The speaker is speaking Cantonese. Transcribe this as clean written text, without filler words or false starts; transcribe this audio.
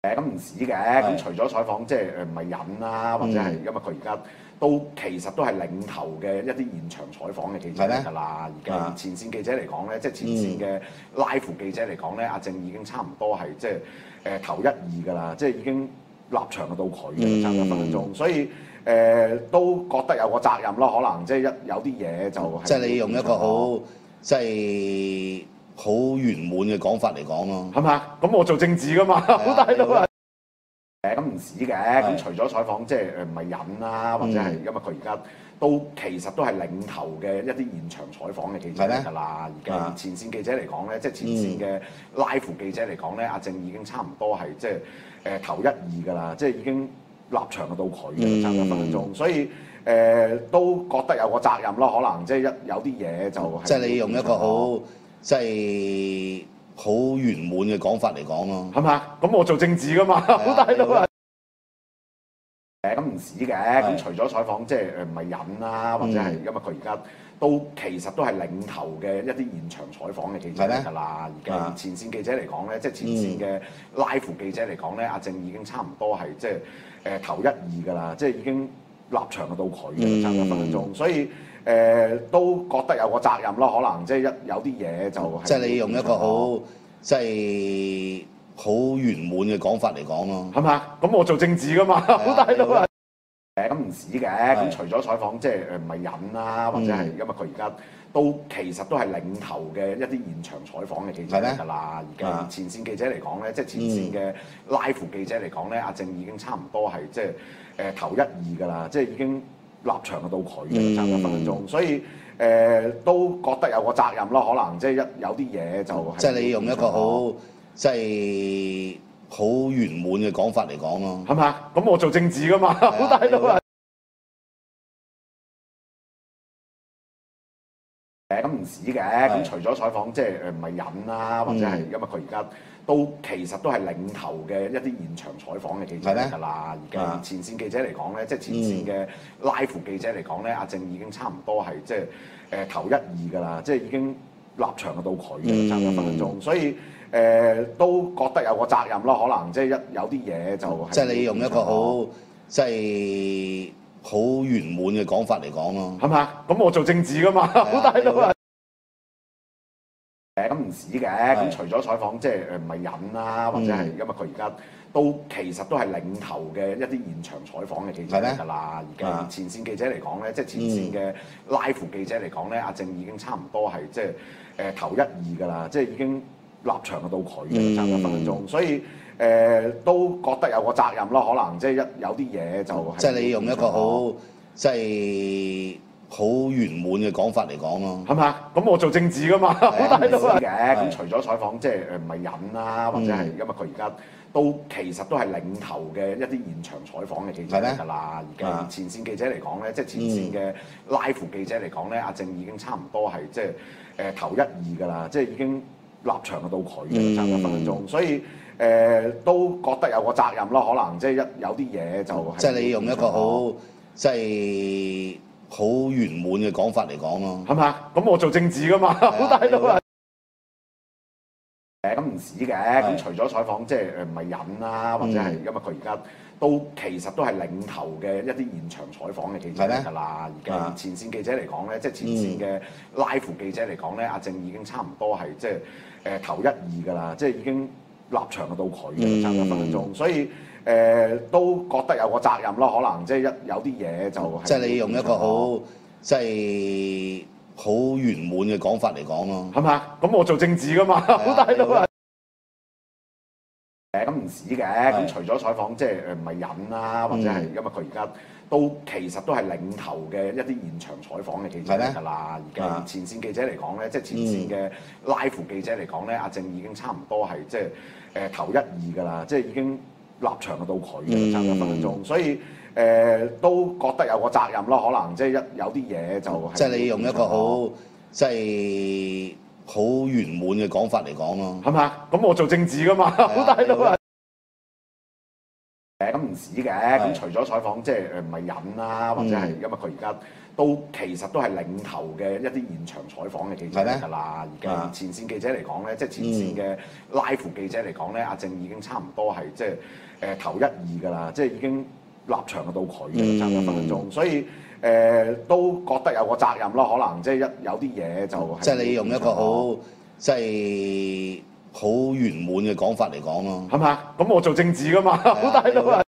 咁唔止嘅，咁除咗採訪即係唔係人啦，或者係因為佢而家都其實都係領頭嘅一啲現場採訪嘅記者嚟㗎啦，已經前線記者嚟講咧，即係前線嘅 live 記者嚟講咧，阿正已經差唔多係即係頭一二㗎啦，即係已經立場到佢嘅差唔多分分鐘，所以都覺得有個責任咯，可能即係有啲嘢就即係你用一個好即係好圓滿嘅講法嚟講咯， 係咪啊？咁我做政治㗎嘛，好大都係。咁唔止嘅，咁除咗採訪即係唔係人啦，或者係因為佢而家都其實都係領頭嘅一啲現場採訪嘅記者嚟㗎啦，已經前線記者嚟講咧，即係前線嘅 live 記者嚟講咧，阿正已經差唔多係即係頭一二㗎啦，即係已經立場到佢嘅差唔多分分鐘，所以都覺得有個責任咯，可能即係有啲嘢就即係你用一個好即係好圓滿嘅講法嚟講咯， 係咪啊？咁我做政治㗎嘛，好大都係。咁唔止嘅，咁除咗採訪即係唔係人啦，或者係因為佢而家都其實都係領頭嘅一啲現場採訪嘅記者嚟㗎啦，已經前線記者嚟講咧，即係前線嘅 live 記者嚟講咧，阿正已經差唔多係即係頭一二㗎啦，即係已經立場到佢嘅差唔多分分鐘，所以都覺得有個責任咯，可能即係有啲嘢就即係你用一個好即係好圓滿嘅講法嚟講咯， 係咪啊？咁我做政治㗎嘛，好大都係。咁唔止嘅，咁除咗採訪即係唔係人啦，或者係因為佢而家都其實都係領頭嘅一啲現場採訪嘅記者嚟㗎啦，已經前線記者嚟講咧，即係前線嘅 live 記者嚟講咧，阿正已經差唔多係即係頭一二㗎啦，即係已經立場到佢嘅差唔多分分鐘，所以都覺得有個責任咯，可能即係有啲嘢就即係你用一個好即係好圓滿嘅講法嚟講咯， 係咪啊？咁我做政治㗎嘛，好大都係。咁唔止嘅，咁除咗採訪即係唔係人啦，或者係因為佢而家都其實都係領頭嘅一啲現場採訪嘅記者嚟㗎啦，已經前線記者嚟講咧，即係前線嘅 live 記者嚟講咧，阿正已經差唔多係即係頭一二㗎啦，即係已經立場到佢嘅差唔多分分鐘，所以都覺得有個責任咯，可能即係有啲嘢就即係你用一個好即係好圓滿嘅講法嚟講咯， 係咪啊？咁我做政治㗎嘛，好大都係。咁唔止嘅，咁除咗採訪即係唔係人啦，或者係因為佢而家都其實都係領頭嘅一啲現場採訪嘅記者嚟㗎啦，已經前線記者嚟講咧，即係前線嘅 live 記者嚟講咧，阿正已經差唔多係即係頭一二㗎啦，即係已經立場到佢嘅差唔多分分鐘，所以都覺得有個責任咯，可能即係有啲嘢就即係你用一個好即係好圓滿嘅講法嚟講咯， 係咪啊？咁我做政治㗎嘛，好大都係嘅。咁除咗採訪即係唔係人啦，或者係因為佢而家都其實都係領頭嘅一啲現場採訪嘅記者嚟㗎啦，已經前線記者嚟講咧，即係前線嘅 live 記者嚟講咧，阿正已經差唔多係即係頭一二㗎啦，即係已經立場到佢嘅差唔多分分鐘，所以都覺得有個責任咯，可能即係有啲嘢就即係你用一個好即係好圓滿嘅講法嚟講咯， 係咪啊？咁我做政治㗎嘛，好大都係。咁唔止嘅，咁除咗採訪即係唔係人啦，或者係因為佢而家都其實都係領頭嘅一啲現場採訪嘅記者嚟㗎啦，已經前線記者嚟講咧，即係前線嘅 live 記者嚟講咧，阿正已經差唔多係即係頭一二㗎啦，即係已經立場到佢嘅差唔多分分鐘，所以都覺得有個責任咯，可能即係有啲嘢就即係你用一個好即係好圓滿嘅講法嚟講咯， 係咪啊？咁我做政治㗎嘛，好大都係。咁唔止嘅，咁除咗採訪即係唔係人啦，或者係因為佢而家都其實都係領頭嘅一啲現場採訪嘅記者嚟㗎啦，已經前線記者嚟講咧，即係前線嘅 live 記者嚟講咧，阿正已經差唔多係即係頭一二㗎啦，即係已經立場到佢嘅差唔多分分鐘，所以都覺得有個責任咯，可能即係有啲嘢就即係你用一個好即係好圓滿嘅講法嚟講咯， 係咪啊？咁我做政治㗎嘛，好大都係。咁唔止嘅，咁除咗採訪即係唔係人啦，或者係因為佢而家都其實都係領頭嘅一啲現場採訪嘅記者嚟㗎啦，已經前線記者嚟講咧，即係前線嘅 live 記者嚟講咧，阿正已經差唔多係即係頭一二㗎啦，即係已經立場就到佢嘅差唔多分鐘，所以都覺得有個責任咯，可能即係有啲嘢就即係你用一個好即係好圓滿嘅講法嚟講咯， 係嘛？咁我做政治㗎嘛，好大都係。